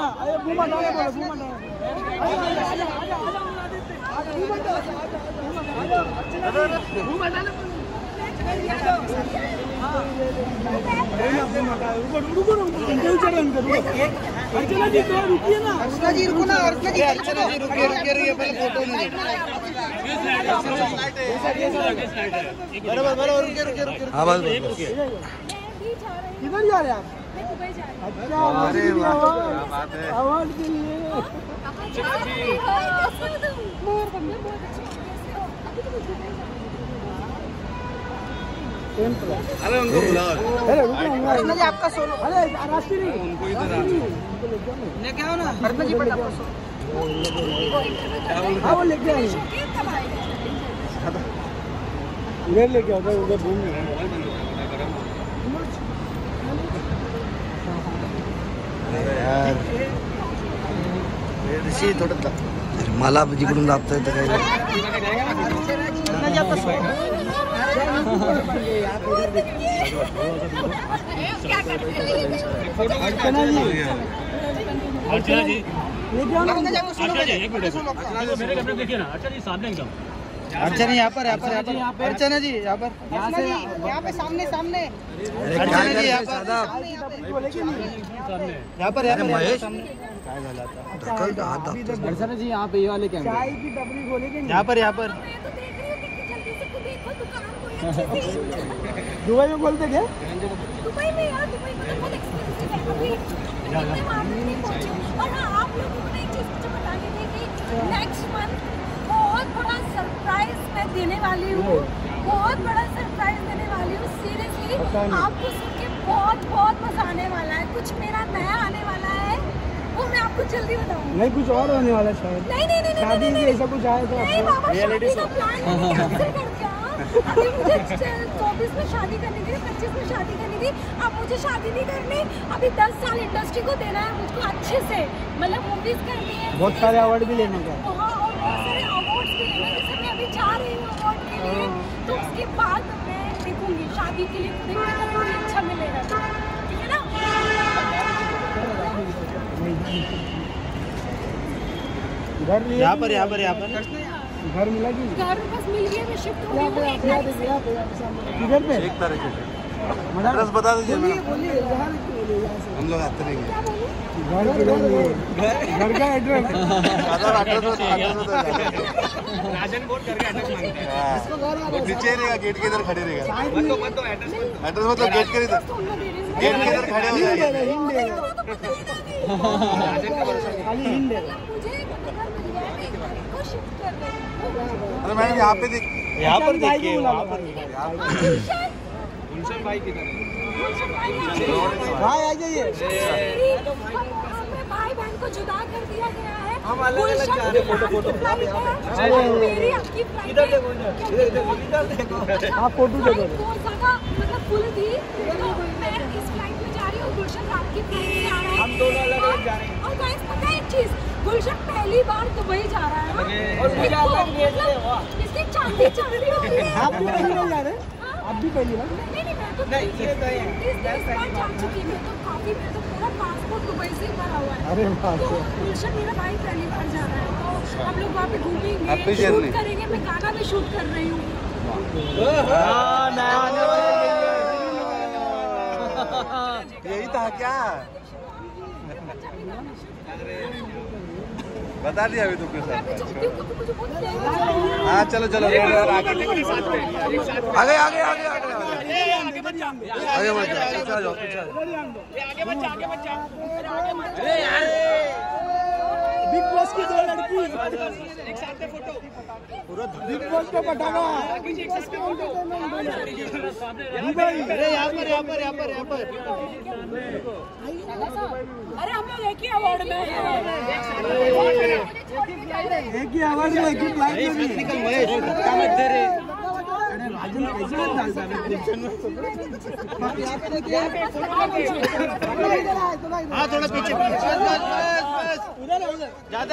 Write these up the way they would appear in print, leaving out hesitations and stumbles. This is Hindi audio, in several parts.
अर्चना जी तो रुकिए ना, अर्चना जी रुको ना, अर्चना जी रुकिए पहले फोटो नहीं। बराबर रुकिए। हाँ बस किधर जा रहे हैं आप? अच्छा अवार्ड के लिए। अरे उनको बुलाओ। अर्चना जी आपका सोलो। अरे राष्ट्रीय नहीं, उनको इधर लेके आओ ना अर्चना जी पर आपका सोलो। हाँ वो लेके आए, उधर लेके आओ, उधर घूम थोडं मला जिकडून दाबता येतं काय? अर्चना जी मेरे कैमरे देखिए ना। अच्छा जी सामने एकदम। अर्चना यहाँ पर अर्चना जी यहाँ पर यहाँ पे सामने अर्चना जी यहाँ पर महेश अर्चना जी यहाँ पे ये वाले कैमरे, चाय की टपरी खोलेंगे यहाँ पर दुबई में बोलते क्या? दुबई में यार, दुबई में बहुत एक्सपेंसिव है अभी, इतने मामले नहीं पहुंचे। और हाँ, आप लोगों को एक चीज़ मुझे बतानी थी कि नेक्स्ट मंथ बहुत बड़ा सरप्राइज मैं देने वाली हूँ, बहुत बड़ा सरप्राइज देने वाली हूँ। सीरियसली आपको सुन के बहुत मजा आने वाला है। कुछ मेरा नया आने वाला है, वो मैं आपको जल्दी बताऊंगी। नहीं कुछ और होने वाला शायद। नहीं शादी में ऐसा कुछ आया तो नहीं बाबा, शादी का प्लान मैंने कैंसिल कर दिया। अभी मुझे 24 में शादी करनी थी, 25 में शादी करनी थी। अब मुझे शादी नहीं करनी, अभी 10 साल इंडस्ट्री को देना है मुझको अच्छे से, मतलब मूवीज करनी है, बहुत सारे अवार्ड भी लेने का। हाँ, और बहुत सारे अवार्ड्स भी लेना है। जैसे मैं अभी जा रही हूँ अवार्ड के लिए, तो उसके बाद मैं देखूंगी शादी के लिए मुझे कोई अच्छा मिलेगा, ठीक है ना? यहाँ पर घर मिला कि घर बस मिल गया, मैं शिफ्ट हो गई हूँ। किधर पे? एक तरीके से एड्रेस बता दीजिए मैडम, हम लोग आते रहेंगे। घर का एड्रेस राजन बोर्ड करके एड्रेस मांगते हैं। नीचे रहेगा, गेट के इधर खड़े रहेगा। एड्रेस मतलब गेट के इधर खड़े हो जाएंगे। अरे मैडम यहाँ पे यहाँ पर देखिए गुलशन भाई किधर है? हाँ आ जाइए। भाई बहन को जुदा कर दिया गया है। हम अलग जा रहे हैं। फोटो मेरी आपकी इधर देखो आप फोटो दे दो। बहुत ज्यादा मतलब फुल थी, तो मैं इस फ्लाइट में जा रही हूँ, गुलशन रात की फ्लाइट में आ रहा है। हम दोनों अलग जा रहे हैं। और गाइस पता है एक चीज, गुलशन पहली बार दुबई जा रहा है ना, और मुझे अलग भेज दे। इसकी चांदी हो रही है। आप भी पहली बार जा रहे हैं? आप भी पहली बार? नहीं मैं तो नहीं, ये तो है। 30 बार जा चुकी हूँ, तो काफी मैं तो पूरा पासपोर्ट दुबई से भरा हुआ है। अरे बाप तो रे। गुलशन मेरा भाई पहली बार जा रहा है, तो हम लोग वहाँ पे घूमेंगे, Happy शूट journey। करेंगे। मैं गाना भी शूट कर रही हूँ। यही था क्या? बता दिया अभी तुमके मैं साथ। भी चाहती हूँ कभी मुझे बहुत प्यार हो। हाँ चलो आगे आगे मत जाओ, पीछे बिग बॉस की 2 लड़की बिग बॉस पे पटाखा। अरे यहाँ पर अरे हम लोग एक ही अवार्ड में हैं। एक ही आवाज में एक ही फ्लाइट में भी। अरे राजन कैसे डालता है? हाँ थोड़ा पीछे ज्यादा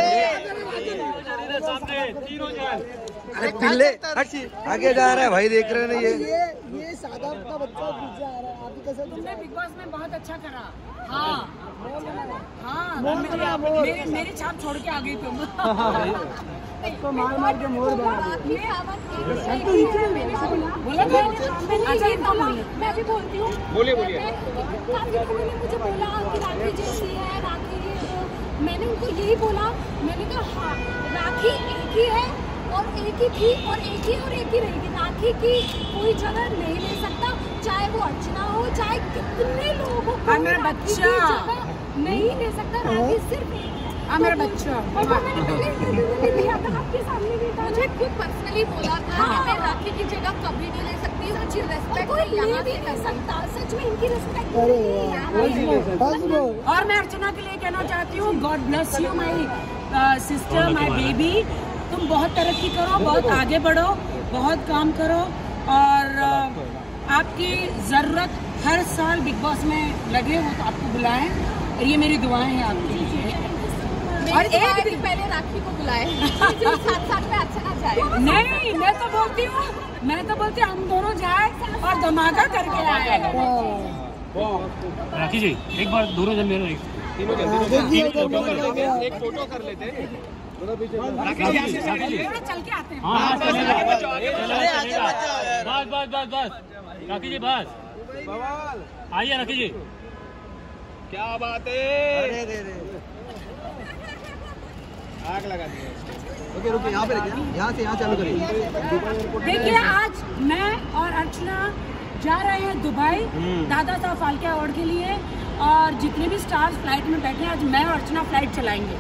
अरे पिल्ले आगे जा रहा है भाई, देख रहे हैं ना ये सादाब का बच्चा पीछे आ रहा है। आप कैसे? तुमने बिग बॉस में बहुत अच्छा करा। हाँ मेरी छाप छोड़ के आ गई तुम। तो मार मार के मोड़ बना मैं भी बोलती हूँ। बोलिए काफी लोगों ने मुझे बोला कि राखी जैसी है, राखी ये तो मैंने उनको यही बोला। मैंने कहा हाँ, राखी एक ही है और एक ही थी और एक ही रहेगी। राखी की कोई जगह नहीं ले सकता, चाहे वो अर्चना हो, चाहे कितने लोग हो, मेरा बच्चा नहीं ले सकता। राखी सिर्फ एक है। मेरा बच्चा और वो मैंने पहले इंटरव्यू में लिया था, आपके सामने भी था। मुझे खुद पर्सनली बोला था कि मैं राखी की जगह कभी नहीं ले सकती। सच्ची रिस्पेक्ट कोई यहाँ भी नहीं सकता। सच में इनकी रिस्पेक्ट और मैं अर्चना के लिए कहना चाहती हूँ, God bless you my sister, my baby. तुम बहुत तरक्की करो, बहुत आगे बढ़ो, बहुत काम करो और आपकी जरूरत हर साल बिग बॉस में लगे वो तो आपको बुलाएं और ये मेरी दुआएं हैं आपके लिए। और एक दिन पहले राखी को बुलाए, साथ में अर्चना जाए। नहीं, मैं तो बोलती हूँ हम दोनों जाए और धमाका करके आए। राखी जी एक बार दोनों जन मेरे तीनों एक फोटो कर लेते। राखी जी चल के आते हैं। बस राखी जी बस आइए। राखी जी क्या बात है, आग लगा दी। रुकिए यहाँ पे यहाँ से यहाँ चालू करिए। देखिए आज मैं और अर्चना जा रहे हैं दुबई दादा साहब फाल्के अवार्ड के लिए और जितने भी स्टार्स फ्लाइट में बैठे हैं आज मैं और अर्चना फ्लाइट चलाएंगे।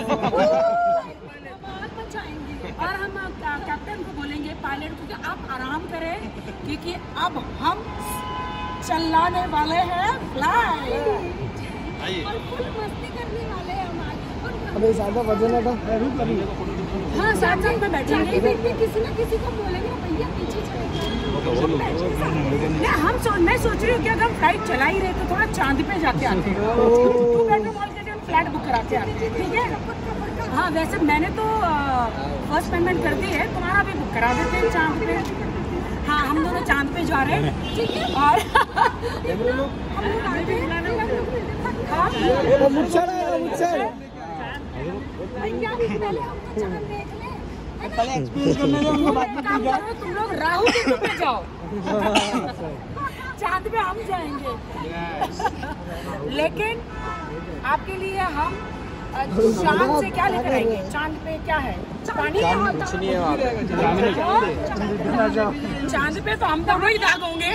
और हम कैप्टन को बोलेंगे, पायलट को कि आप आराम करें क्योंकि अब हम चलाने वाले हैं फ्लाइट और फुल मस्ती करने वाले हैं हम आज। अबे ज्यादा वजन है तो हाँ साथ में बैठेंगे। किसी न किसी को बोलेंगे भैया पीछे चले। मैं सोच रही हूँ कि अगर हम फ्लाइट चला ही रहे तो थोड़ा चांद पे जाके आते हैं, 2 बेडरूम हॉल के हम फ्लैट बुक कराते हैं, ठीक है? हाँ वैसे मैंने तो फर्स्ट पेमेंट कर दी है, तुम्हारा भी बुक करा देते हैं चांद पे। हाँ हम दोनों चांद पे जा रहे हैं, ठीक है? और भैया भी पहले हमको चांद देख ले। पहले एक्सपीरियंस करने दो, हमको बाद में काम करो, तुम लोग राहु केतु पे जाओ, चांद पे हम जाएंगे। लेकिन आपके लिए हम चांद से क्या लेकर आएंगे? चांद पे क्या है? पानी चांद पे तो हम दोनों ही दाग होंगे।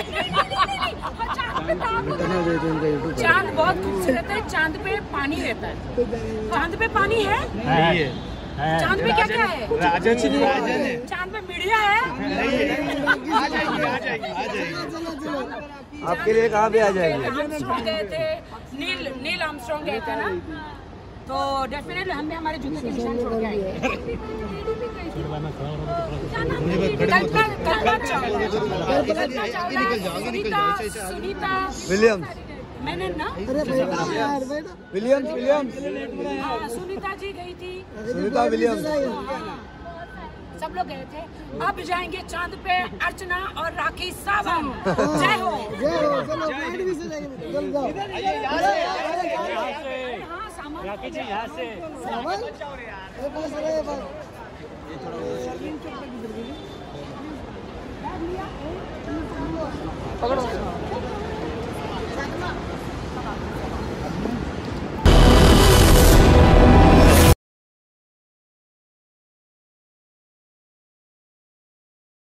चांद बहुत खूबसूरत है, चांद पे पानी रहता है। चांद पे पानी है? चांद पे क्या क्या है? राजन है। चांद पे मीडिया है? आ जाएगी। आपके लिए कहाँ पे आ जाएंगे? आर्मस्ट्रॉन्ग गए थे, नील आर्मस्ट्रॉन्ग गए थे ना, तो डेफिनेटली हम भी हमारे जूते के निशान छोड़ के आएंगे। सुनीता विलियम्स, मैंने ना विलियम्स हाँ सुनीता जी गई थी, सुनीता विलियम्स। सब लोग गए थे। अब जाएंगे चांद पे अर्चना और राखी सावंत। जय हो। हाँ सामान राखी जी यहाँ से पकड़ो।